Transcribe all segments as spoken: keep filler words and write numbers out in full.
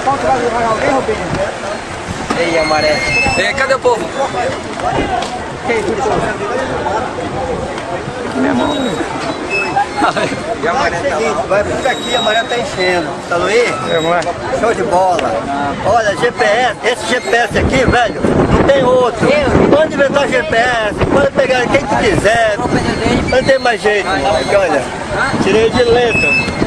Ei, amarelo. Ei, cadê o povo? E a amarelo tá lá. Vai por aqui, a amarelo tá enchendo. Tá aí? Show de bola. Olha, G P S, esse G P S aqui, velho, não tem outro. Pode inventar G P S, pode pegar quem tu quiser. Não tem mais jeito. Aqui, olha, tirei de letra.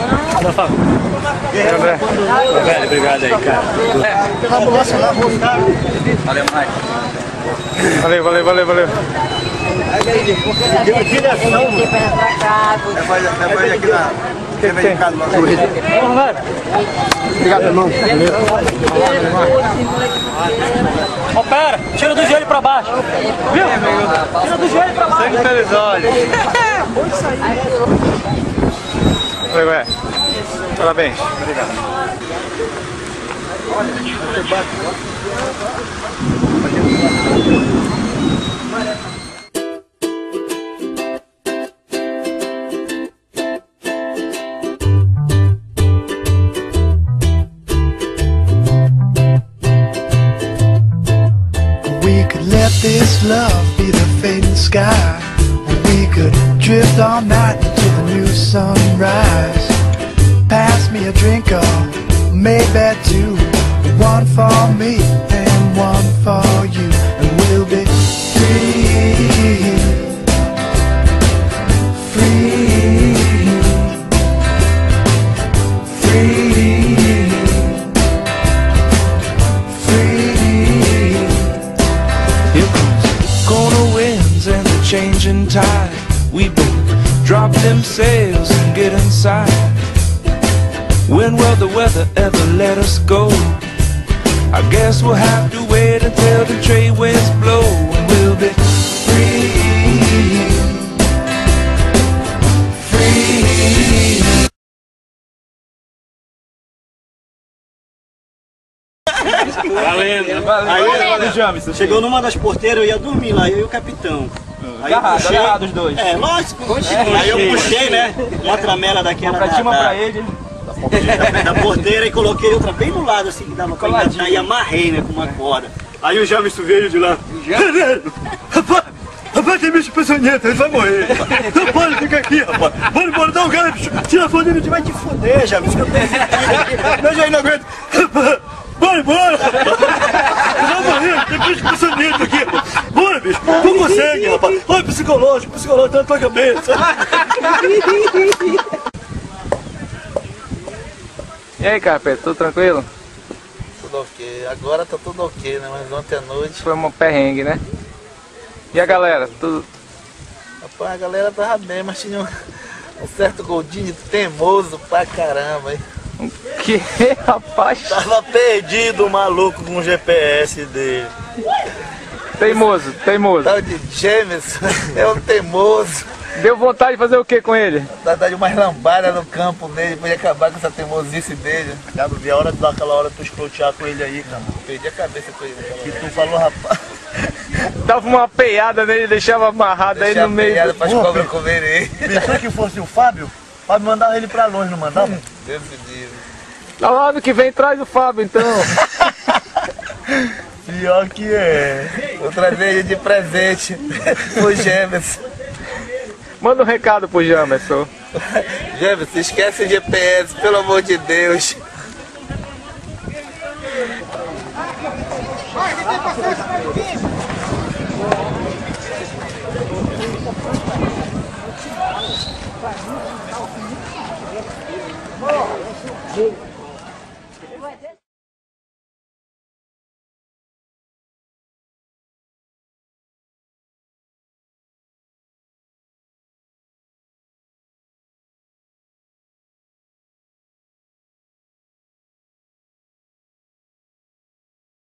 Velho, obrigado aí, cara. Tem ambulância lá, vou ficar. Valeu, Mike. Valeu, valeu, valeu, valeu. Deu direção. Depois aqui na... Vamos, velho. Obrigado, irmão. Ó, pera, tira do joelho pra baixo. Viu? Tira do joelho pra baixo. Sangue pelos olhos. Valeu, é. Parabéns. Obrigado. We could let this love be the fading sky. We could drift all night until the new sunrise. Pass me a drink or maybe two. One for me and one for you. And we'll be free. Free. Free. Free. Here comes corner winds and the changing tide. We both drop them sails and get inside. When will the weather ever let us go? I guess we'll have to wait until the trade winds blow. And we'll be free. Free. Valendo, valendo. Aí, Jamison, chegou numa das porteiras, eu ia dormir lá, eu e o capitão. Aí eu puxei, agarrado os dois. É, lógico. Aí eu puxei, né, uma tramela daquela Pra da, cima da, pra ele. da, da porteira e coloquei outra bem no lado, assim, que dava pra engatar e amarrei, né, com uma corda. Aí o Jamison veio de lá. Rapaz, rapaz, tem bicho peçonhento, ele vai morrer. Não pode ficar aqui, rapaz. Vamos embora, dá um cara, bicho. Tira a foto dele, vai te foder, Jamison. Eu já não aguento. Rapaz, bora embora. Vai morrer, tem bicho peçonhento aqui, rapaz. Bora, bicho. Tu consegue, rapaz. Olha, psicológico, psicológico, tá na tua cabeça. E aí, Carpete, tudo tranquilo? Tudo ok. Agora tá tudo ok, né? Mas ontem à noite... Foi um perrengue, né? E a galera, tudo... Rapaz, a galera tava bem, mas tinha um, um certo Goldinho teimoso pra caramba, hein? Que, rapaz? Tava perdido o maluco com o G P S dele. Teimoso, teimoso. Tal de Jameson, é um teimoso. Deu vontade de fazer o que com ele? Dá de umas lambadas no campo dele, pra ele acabar com essa teimosice dele. Já não vi a hora de dar aquela hora tu escrotear com ele aí, cara. Perdi a cabeça com ele. Que tu falou, rapaz. Dava uma peiada nele, deixava amarrado aí no meio. Deixa a pras cobras comerem. Pensou que fosse o Fábio? O Fábio mandava ele pra longe, não mandava? Deus me livre. Lá ano que vem traz o Fábio, então. Pior que é. Vou trazer ele de presente pro Jameson. Manda um recado pro Jamerson. Jameson, esquece o G P S, pelo amor de Deus. Boa.